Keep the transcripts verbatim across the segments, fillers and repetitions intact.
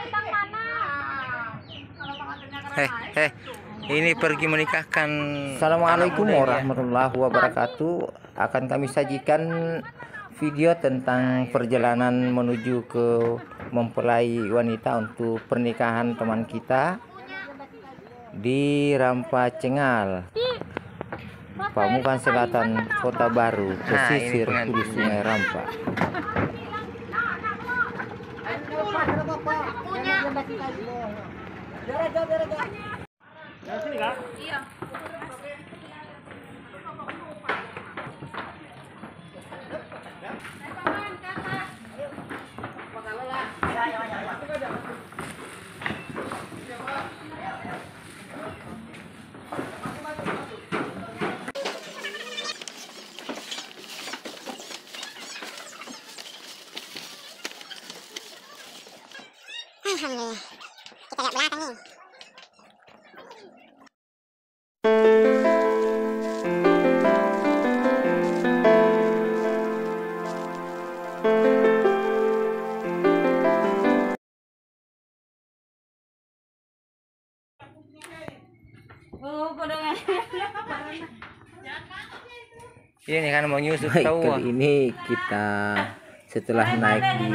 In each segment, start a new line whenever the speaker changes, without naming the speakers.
Heh, heh, ini pergi menikahkan.
Assalamualaikum warahmatullahi wabarakatuh. Akan kami sajikan video tentang perjalanan menuju ke mempelai wanita untuk pernikahan teman kita di Rampa Cengal, Pamukan Selatan, Kota Baru, pesisir hulu Sungai Rampa.
Iya.
Alhamdulillah, kita lihat belakang nih.
Ini kan mau nyusup
Baik,
tahu.
kali ini kita setelah naik di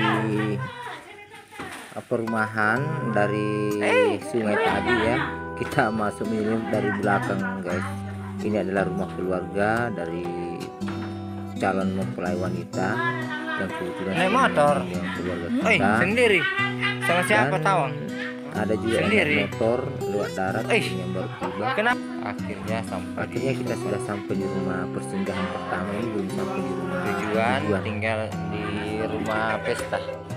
perumahan dari sungai tadi ya, kita masuk ini dari belakang guys. Ini adalah rumah keluarga dari calon mempelai wanita yang kebetulan
Naik motor
yang keluarga
Oi,
kita.
sendiri sama siapa
Dan
tawang?
ada juga yang
Sendiri.
naik motor lewat darat
Eh.
yang baru tiba.
Kenapa? Akhirnya sampai
Akhirnya kita sudah sampai di rumah persinggahan pertama, ini belum sampai di rumah
tujuan, tinggal di rumah pesta.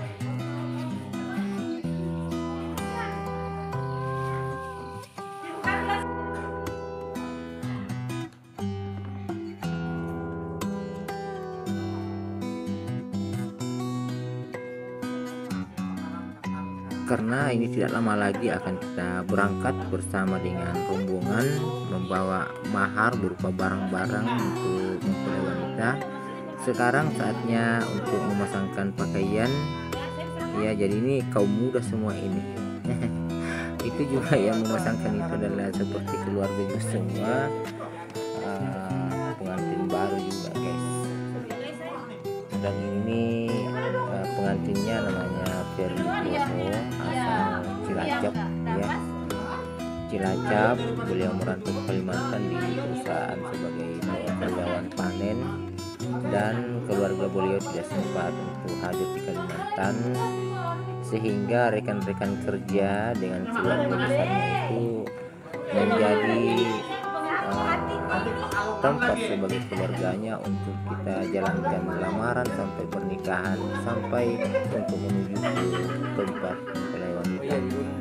Karena ini tidak lama lagi akan kita berangkat bersama dengan rombongan membawa mahar berupa barang-barang untuk mempelai wanita. Sekarang saatnya untuk memasangkan pakaian ya, jadi ini kaum muda semua ini. Itu juga yang memasangkan itu adalah seperti keluarga juga semua, uh, pengantin baru juga guys. Dan ini uh, pengantinnya namanya Ferry Nugroho, asal Cilacap ya. Cilacap, beliau merantau ke Kalimantan di perusahaan sebagai karyawan panen, dan keluarga beliau tidak sempat untuk hadir di Kalimantan, sehingga rekan-rekan kerja dengan keluarga besarnya itu menjadi uh, tempat sebagai keluarganya untuk kita jalankan lamaran sampai pernikahan, sampai untuk menuju ke tempat mempelai wanita.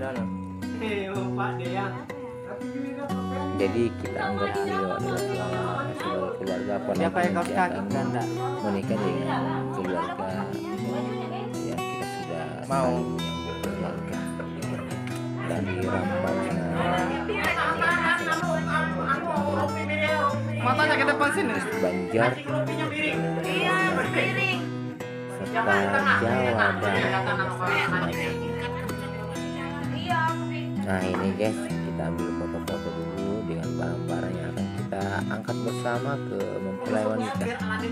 Jadi kita anggap beliau adalah sebagai keluarga, apalagi kita akan menikah dengan keluarga yang kita sudah
Mau.
menyambut keluarga dari Rampa
Matanya ke depan sini.
Banjar serta Jawa Barat. Nah ini guys, kita ambil foto-foto dulu dengan barang-barang yang akan kita angkat bersama ke mempelai wanita.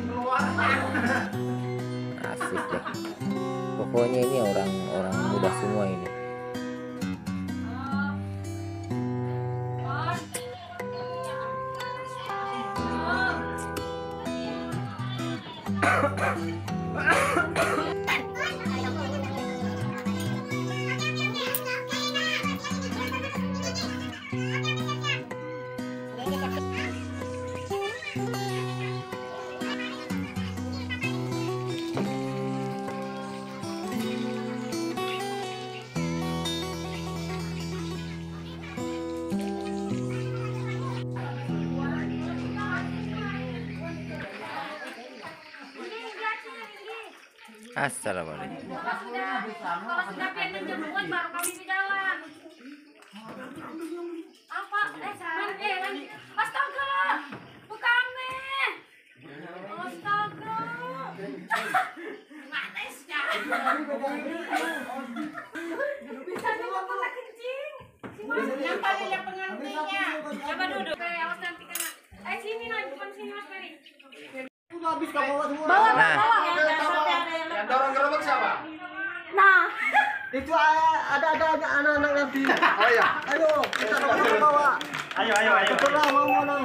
Asik deh, pokoknya ini orang-orang muda semua ini.
Assalamualaikum.
Kalau sudah pengen jemput baru kami di jalan. Apa? Eh, man, eh, man. Astaga, bukan nih. Astaga. Mana sih? Coba duduk. Oke, awas nanti kena. Eh sini lah, bukan sini Mas Ferry.
Habis kamu bawa semua.
Nah,
Yang dorong gerobak siapa?
Nah,
Itu ada ada ada anak-anak nanti. Oh iya. Ayo, kita sama bawa.
Ayo, ayo, ayo.
Cepatlah mau mana?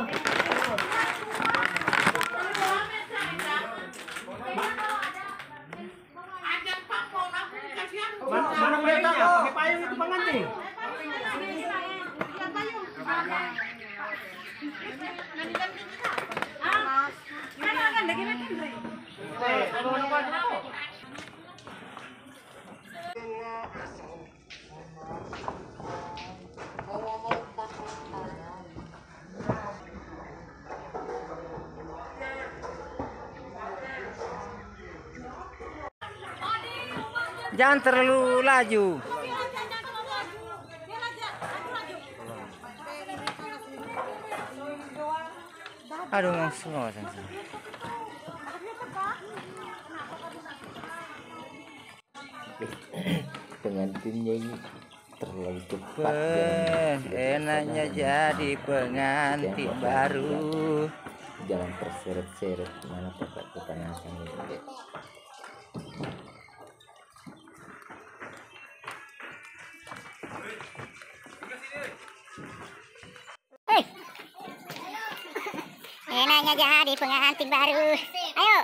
Mana, mana mereka? Pakai payung itu pengantin.
mana akan lagi makan, Bre?
jangan terlalu laju. Aduh, langsung langsung. Pengantinnya ini terlalu cepat.
Eh, enaknya jadi pengantin baru.
Jangan terseret-seret mana kakak kepanasan ini.
Enaknya jadi pengantin baru. Ayo.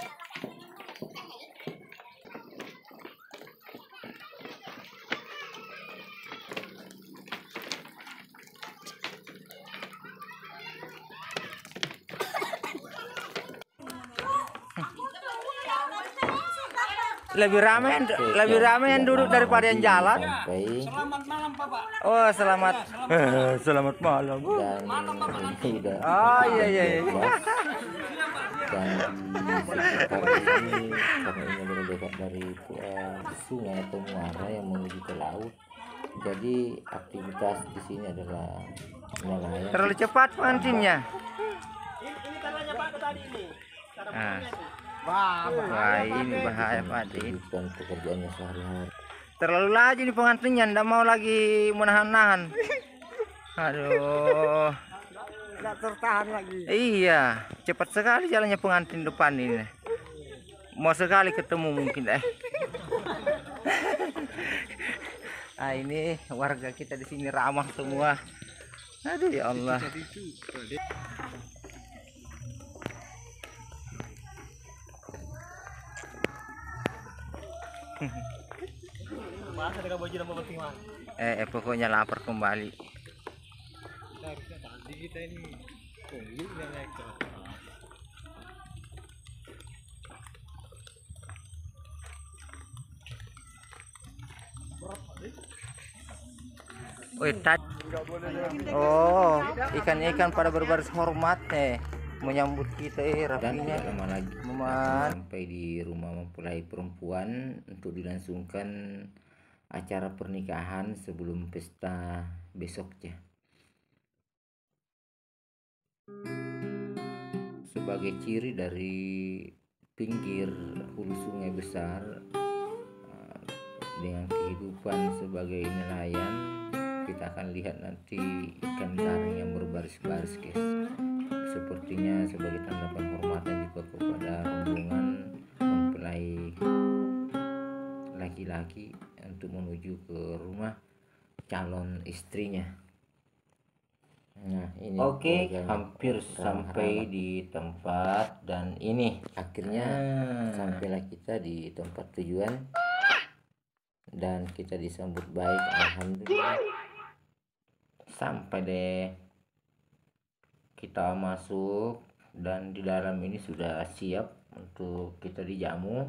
Lebih ramai, lebih ramai yang duduk daripada yang jalan.
Sampai
Selamat malam, Bapak.
Oh, selamat. Selamat malam.
dan ini udah
Oh, iya, iya, iya.
bebas. Dan di sekitar ini karena ini adalah dekat dari uh, sungai atau muara yang menuju ke laut, jadi aktivitas di sini adalah nelayan.
Terlalu cepat pengantinnya.
Ini, ini tanahnya Pak ke tadi ini. Cara
Nah.
punya itu.
Wah,
Wah, ini bahaya Pak.
Kehidupan pekerjaannya sehari-hari.
Terlalu laju nih pengantinnya, ndak mau lagi menahan-nahan. Aduh.
tidak tertahan lagi.
Iya, cepat sekali jalannya pengantin depan ini. Mau sekali ketemu mungkin eh. Ah, ini warga kita di sini ramah semua. Aduh ya Allah.
Bahasa dengan baju dan bapak tinggal.
Eh, eh pokoknya lapar kembali.
Kita ini tunggu yang naik.
Wih, tadi. Oh, ikan-ikan pada berbaris hormat nih menyambut kita eh
Dan
rapinya.
tidak lama lagi
Meman.
sampai di rumah mempelai perempuan untuk dilangsungkan acara pernikahan sebelum pesta besoknya. Sebagai ciri dari pinggir hulu sungai besar eh, dengan kehidupan sebagai nelayan, kita akan lihat nanti ikan garing yang berbaris-baris, guys. Sepertinya sebagai tanda penghormatan juga kepada rombongan mempelai laki-laki untuk menuju ke rumah calon istrinya. Nah, ini
Oke,
keluarganya
hampir
ramah-ramah.
sampai di tempat dan ini
Akhirnya
Ah.
sampailah kita di tempat tujuan dan kita disambut baik, alhamdulillah. Sampai deh kita masuk dan di dalam ini sudah siap untuk kita dijamu.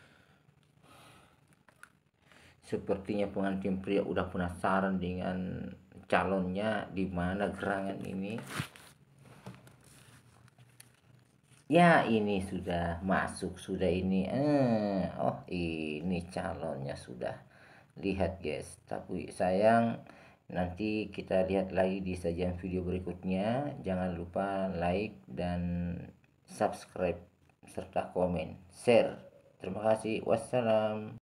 Sepertinya pengantin pria udah penasaran dengan calonnya di mana gerangan ini. Ya, ini sudah masuk, sudah ini. Eh, oh, ini calonnya sudah. Lihat, guys. Tapi sayang, nanti kita lihat lagi di sajian video berikutnya. Jangan lupa like dan subscribe serta komen, share. Terima kasih. Wassalam.